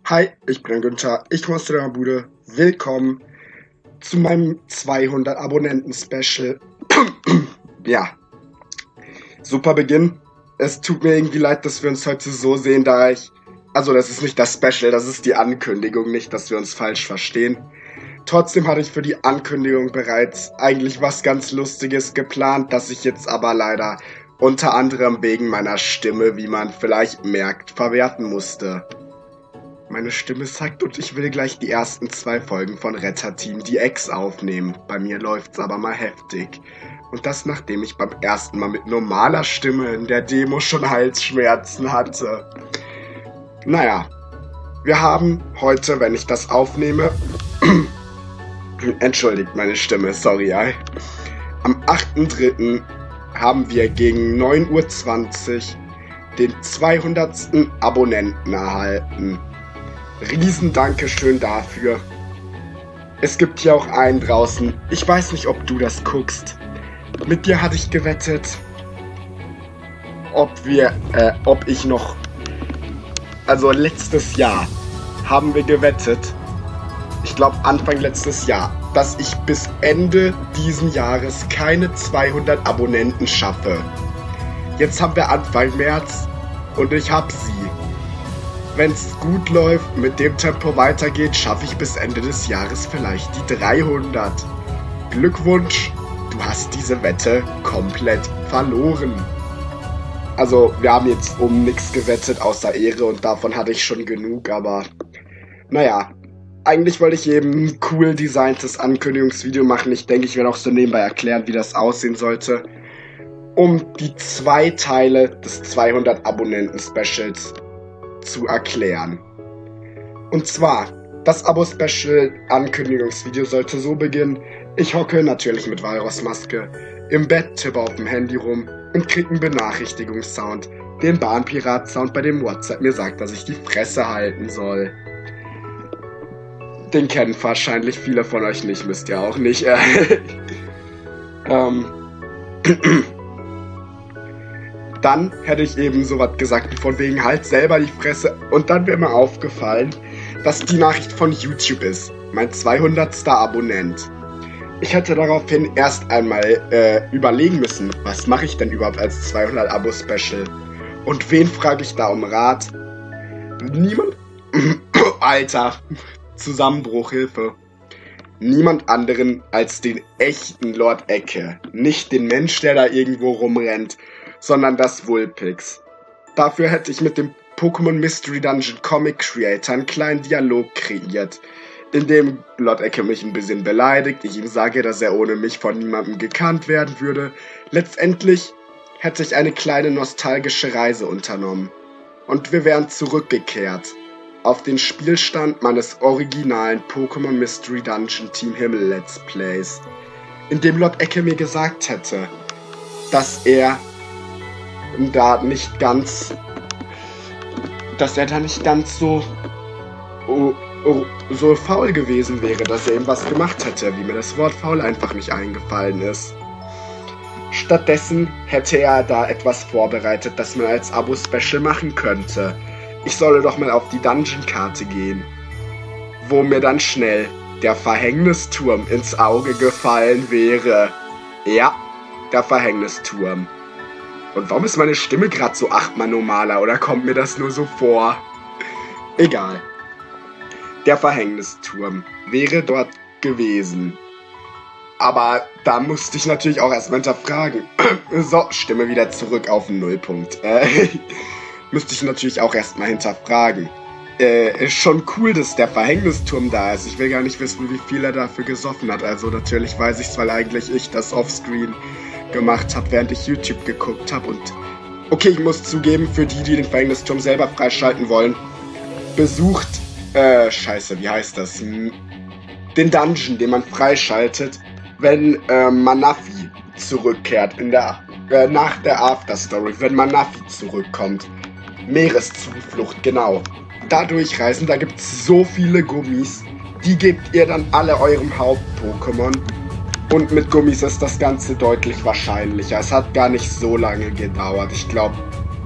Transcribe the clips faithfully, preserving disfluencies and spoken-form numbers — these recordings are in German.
Hi, ich bin Günther, ich muss der Bude. Willkommen zu meinem zweihundert Abonnenten-Special. Ja, super Beginn. Es tut mir irgendwie leid, dass wir uns heute so sehen, da ich... Also das ist nicht das Special, das ist die Ankündigung, nicht, dass wir uns falsch verstehen. Trotzdem hatte ich für die Ankündigung bereits eigentlich was ganz Lustiges geplant, das ich jetzt aber leider unter anderem wegen meiner Stimme, wie man vielleicht merkt, verwerten musste. Meine Stimme sagt und ich will gleich die ersten zwei Folgen von Retterteam die Ex aufnehmen. Bei mir läuft's aber mal heftig. Und das nachdem ich beim ersten Mal mit normaler Stimme in der Demo schon Halsschmerzen hatte. Naja, wir haben heute, wenn ich das aufnehme... Entschuldigt meine Stimme, sorry. Ey. Am achten dritten haben wir gegen neun Uhr zwanzig den zweihundertsten Abonnenten erhalten. Riesen Dankeschön dafür. Es gibt hier auch einen draußen. Ich weiß nicht, ob du das guckst. Mit dir hatte ich gewettet, ob wir, äh, ob ich noch... Also letztes Jahr haben wir gewettet, ich glaube Anfang letztes Jahr, dass ich bis Ende diesen Jahres keine zweihundert Abonnenten schaffe. Jetzt haben wir Anfang März und ich hab sie. Wenn es gut läuft, mit dem Tempo weitergeht, schaffe ich bis Ende des Jahres vielleicht die dreihundert. Glückwunsch, du hast diese Wette komplett verloren. Also, wir haben jetzt um nichts gewettet, außer Ehre, und davon hatte ich schon genug, aber naja. Eigentlich wollte ich eben ein cool designtes Ankündigungsvideo machen. Ich denke, ich werde auch so nebenbei erklären, wie das aussehen sollte, um die zwei Teile des zweihundert Abonnenten-Specials zu erklären. Und zwar, das Abo-Special-Ankündigungsvideo sollte so beginnen: Ich hocke natürlich mit Walrossmaske im Bett, tippe auf dem Handy rum und krieg einen Benachrichtigungssound, den Bahnpirat-Sound, bei dem WhatsApp mir sagt, dass ich die Fresse halten soll. Den kennen wahrscheinlich viele von euch nicht, müsst ihr auch nicht. ähm... Dann hätte ich eben sowas gesagt wie von wegen halt selber die Fresse, und dann wäre mir aufgefallen, dass die Nachricht von YouTube ist, mein zweihundertster Abonnent. Ich hätte daraufhin erst einmal äh, überlegen müssen, was mache ich denn überhaupt als zweihundert Abo-Special? Und wen frage ich da um Rat? Niemand... Alter, Zusammenbruch, Hilfe. Niemand anderen als den echten Lord Ecke. Nicht den Mensch, der da irgendwo rumrennt, sondern das Vulpix. Dafür hätte ich mit dem Pokémon Mystery Dungeon Comic Creator einen kleinen Dialog kreiert, in dem Lord Ecke mich ein bisschen beleidigt, ich ihm sage, dass er ohne mich von niemandem gekannt werden würde. Letztendlich hätte ich eine kleine nostalgische Reise unternommen. Und wir wären zurückgekehrt auf den Spielstand meines originalen Pokémon Mystery Dungeon Team Himmel Let's Plays, in dem Lord Ecke mir gesagt hätte, dass er da nicht ganz, dass er da nicht ganz so, oh, oh, so faul gewesen wäre, dass er ihm was gemacht hätte, wie mir das Wort faul einfach nicht eingefallen ist. Stattdessen hätte er da etwas vorbereitet, das man als Abo-Special machen könnte. Ich solle doch mal auf die Dungeon-Karte gehen, wo mir dann schnell der Verhängnisturm ins Auge gefallen wäre. Ja, der Verhängnisturm. Und warum ist meine Stimme gerade so achtmal normaler, oder kommt mir das nur so vor? Egal. Der Verhängnisturm wäre dort gewesen. Aber da musste ich natürlich auch erstmal hinterfragen. So, Stimme wieder zurück auf den Nullpunkt. Äh, müsste ich natürlich auch erstmal hinterfragen. Äh, ist schon cool, dass der Verhängnisturm da ist. Ich will gar nicht wissen, wie viel er dafür gesoffen hat. Also natürlich weiß ich's, weil eigentlich ich das offscreen gemacht habe, während ich YouTube geguckt habe. Und okay, ich muss zugeben, für die, die den Verhängnisturm selber freischalten wollen, besucht, äh, scheiße, wie heißt das? Den Dungeon, den man freischaltet, wenn äh, Manaphy zurückkehrt, in der, äh, nach der Afterstory, wenn Manaphy zurückkommt. Meereszuflucht, genau. Da durchreisen, da gibt's so viele Gummis, die gebt ihr dann alle eurem Haupt-Pokémon. Und mit Gummis ist das Ganze deutlich wahrscheinlicher. Es hat gar nicht so lange gedauert. Ich glaube,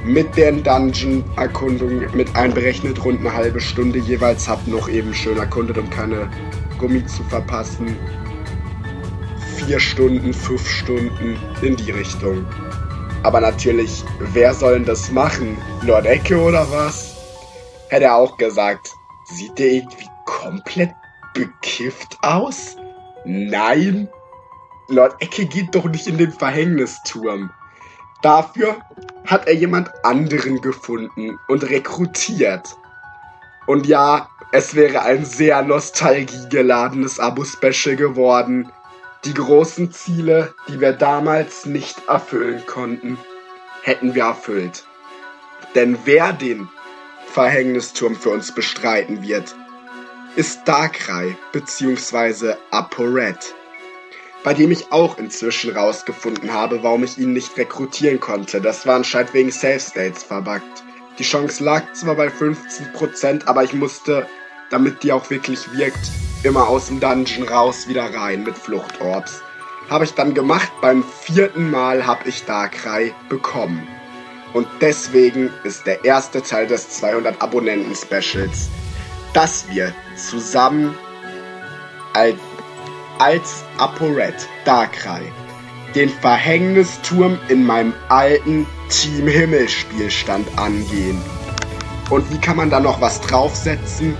mit den Dungeon-Erkundungen mit einberechnet rund eine halbe Stunde jeweils. Hab noch eben schön erkundet, um keine Gummi zu verpassen. Vier Stunden, fünf Stunden in die Richtung. Aber natürlich, wer soll denn das machen? Lord Ecke oder was? Hätte er auch gesagt. Sieht der irgendwie komplett bekifft aus? Nein. Lord Ecke geht doch nicht in den Verhängnisturm. Dafür hat er jemand anderen gefunden und rekrutiert. Und ja, es wäre ein sehr nostalgiegeladenes Abo-Special geworden. Die großen Ziele, die wir damals nicht erfüllen konnten, hätten wir erfüllt. Denn wer den Verhängnisturm für uns bestreiten wird, ist Darkrai bzw. ApoRed, bei dem ich auch inzwischen rausgefunden habe, warum ich ihn nicht rekrutieren konnte. Das war anscheinend wegen Save States verbuggt. Die Chance lag zwar bei fünfzehn Prozent, aber ich musste, damit die auch wirklich wirkt, immer aus dem Dungeon raus, wieder rein mit Fluchtorbs. Habe ich dann gemacht, beim vierten Mal habe ich Darkrai bekommen. Und deswegen ist der erste Teil des zweihundert Abonnenten-Specials, dass wir zusammen als, als ApoRed Darkrai den Verhängnisturm in meinem alten Team Himmel-Spielstand angehen. Und wie kann man da noch was draufsetzen?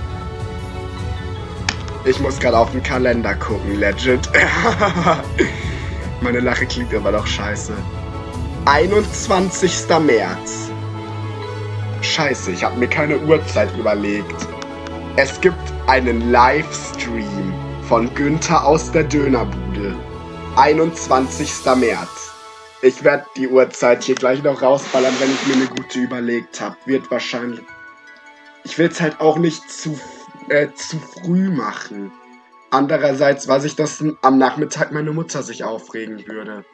Ich muss gerade auf den Kalender gucken, legit. Meine Lache klingt immer noch scheiße. einundzwanzigster März. Scheiße, ich habe mir keine Uhrzeit überlegt. Es gibt einen Livestream von Günther aus der Dönerbude. einundzwanzigster März. Ich werde die Uhrzeit hier gleich noch rausballern, wenn ich mir eine gute überlegt habe. Wird wahrscheinlich... Ich will es halt auch nicht zu, äh, zu früh machen. Andererseits weiß ich, dass am Nachmittag meine Mutter sich aufregen würde.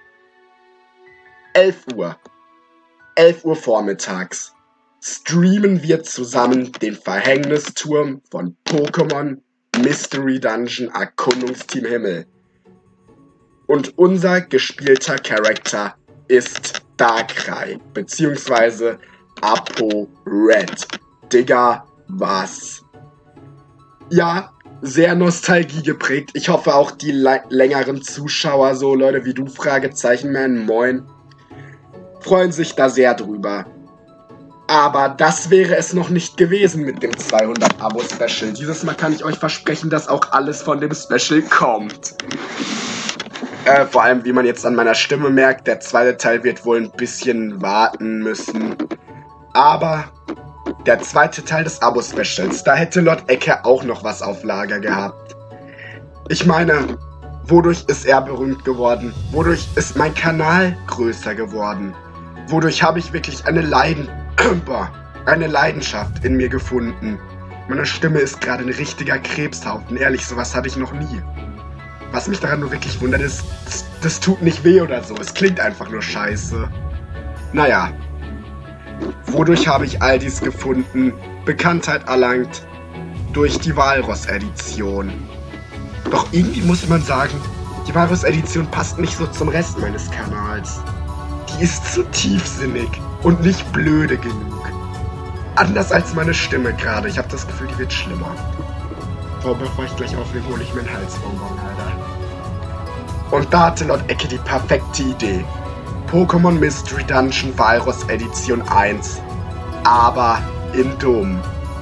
elf Uhr. elf Uhr vormittags. Streamen wir zusammen den Verhängnisturm von Pokémon Mystery Dungeon Erkundungsteam Himmel. Und unser gespielter Charakter ist Darkrai, beziehungsweise ApoRed. Digga, was? Ja, sehr Nostalgie geprägt. Ich hoffe auch die längeren Zuschauer, so Leute wie du, Fragezeichen Man, moin, freuen sich da sehr drüber. Aber das wäre es noch nicht gewesen mit dem zweihundert Abo-Special. Dieses Mal kann ich euch versprechen, dass auch alles von dem Special kommt. Äh, vor allem, wie man jetzt an meiner Stimme merkt, der zweite Teil wird wohl ein bisschen warten müssen. Aber der zweite Teil des Abo-Specials, da hätte Lord Ecke auch noch was auf Lager gehabt. Ich meine, wodurch ist er berühmt geworden? Wodurch ist mein Kanal größer geworden? Wodurch habe ich wirklich eine Leiden... Boah, eine Leidenschaft in mir gefunden. Meine Stimme ist gerade ein richtiger Krebshaufen. Ehrlich, sowas hatte ich noch nie. Was mich daran nur wirklich wundert ist, das, das tut nicht weh oder so. Es klingt einfach nur scheiße. Naja. Wodurch habe ich all dies gefunden? Bekanntheit erlangt durch die Walross-Edition. Doch irgendwie muss man sagen, die Walross-Edition passt nicht so zum Rest meines Kanals. Die ist zu tiefsinnig und nicht blöde genug. Anders als meine Stimme gerade. Ich habe das Gefühl, die wird schlimmer. So, bevor ich gleich auflege, hole ich mir einen Halsbonbon, Alter. Und da hatte Lord Ecke die perfekte Idee. Pokémon Mystery Dungeon Walross Edition eins. Aber in dumm.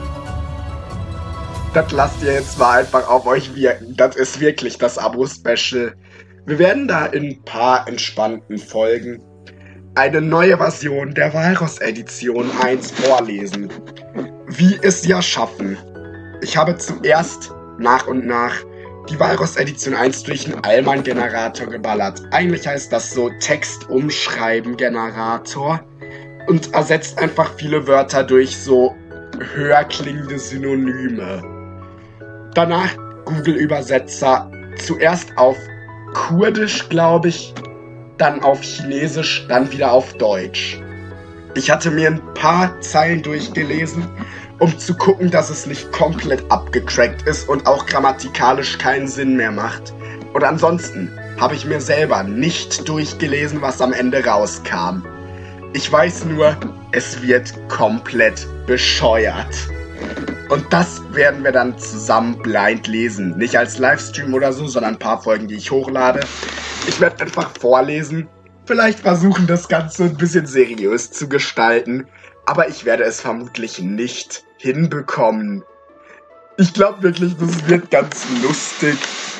Das lasst ihr jetzt mal einfach auf euch wirken. Das ist wirklich das Abo-Special. Wir werden da in ein paar entspannten Folgen eine neue Version der Walross Edition eins vorlesen. Wie es ja schaffen. Ich habe zuerst nach und nach die Walross Edition eins durch einen Allmann-Generator geballert. Eigentlich heißt das so Text-Umschreiben-Generator und ersetzt einfach viele Wörter durch so höher klingende Synonyme. Danach Google-Übersetzer, zuerst auf Kurdisch, glaube ich, dann auf Chinesisch, dann wieder auf Deutsch. Ich hatte mir ein paar Zeilen durchgelesen, um zu gucken, dass es nicht komplett abgecrackt ist und auch grammatikalisch keinen Sinn mehr macht. Und ansonsten habe ich mir selber nicht durchgelesen, was am Ende rauskam. Ich weiß nur, es wird komplett bescheuert. Und das werden wir dann zusammen blind lesen. Nicht als Livestream oder so, sondern ein paar Folgen, die ich hochlade. Ich werde einfach vorlesen. Vielleicht versuchen, das Ganze ein bisschen seriös zu gestalten. Aber ich werde es vermutlich nicht hinbekommen. Ich glaube wirklich, das wird ganz lustig.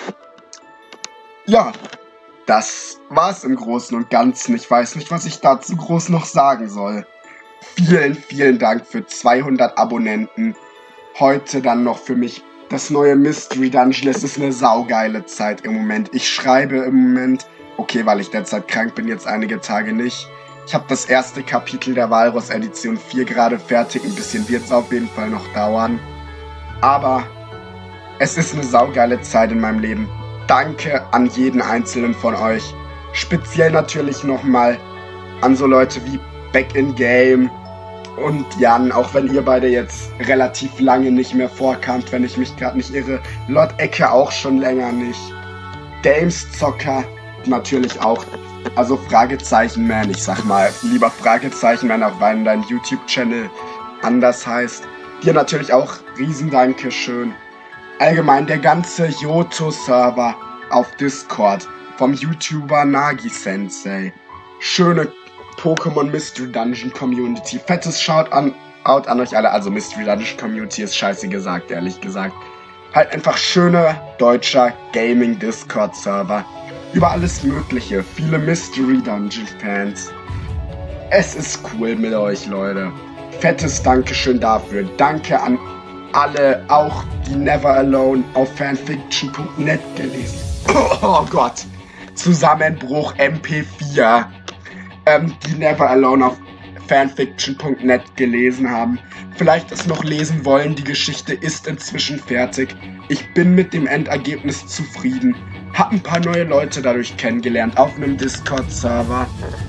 Ja, das war's im Großen und Ganzen. Ich weiß nicht, was ich dazu groß noch sagen soll. Vielen, vielen Dank für zweihundert Abonnenten. Heute dann noch für mich das neue Mystery Dungeon. Es ist eine saugeile Zeit im Moment. Ich schreibe im Moment, okay, weil ich derzeit krank bin, jetzt einige Tage nicht. Ich habe das erste Kapitel der Walross Edition vier gerade fertig. Ein bisschen wird es auf jeden Fall noch dauern. Aber es ist eine saugeile Zeit in meinem Leben. Danke an jeden einzelnen von euch. Speziell natürlich nochmal an so Leute wie Back in Game und Jan, auch wenn ihr beide jetzt relativ lange nicht mehr vorkamt, wenn ich mich gerade nicht irre. Lord Ecke auch schon länger nicht. Gameszocker natürlich auch. Also Fragezeichen Man, ich sag mal lieber Fragezeichen Man, auch weil dein YouTube-Channel anders heißt. Dir natürlich auch riesen Dankeschön. Allgemein der ganze Johto-Server auf Discord vom YouTuber Nagi Sensei. Schöne Pokémon Mystery Dungeon Community. Fettes Shoutout an, an euch alle. Also Mystery Dungeon Community ist scheiße gesagt, ehrlich gesagt. Halt einfach schöner deutscher Gaming Discord Server. Über alles Mögliche. Viele Mystery Dungeon Fans. Es ist cool mit euch, Leute. Fettes Dankeschön dafür. Danke an alle, auch die Never Alone auf fanfiction punkt net gelesen. Oh, oh Gott. Zusammenbruch M P vier. Ähm, die Never Alone auf fanfiction punkt net gelesen haben. Vielleicht es noch lesen wollen. Die Geschichte ist inzwischen fertig. Ich bin mit dem Endergebnis zufrieden. Hab ein paar neue Leute dadurch kennengelernt auf einem Discord-Server.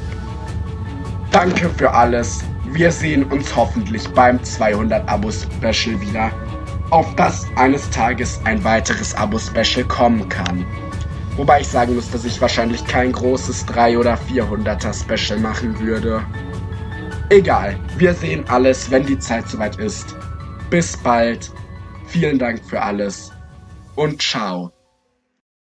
Danke für alles. Wir sehen uns hoffentlich beim zweihundert Abo-Special wieder, auf das eines Tages ein weiteres Abo-Special kommen kann. Wobei ich sagen muss, dass ich wahrscheinlich kein großes dreihundert- oder vierhunderter-Special machen würde. Egal, wir sehen alles, wenn die Zeit soweit ist. Bis bald, vielen Dank für alles und ciao.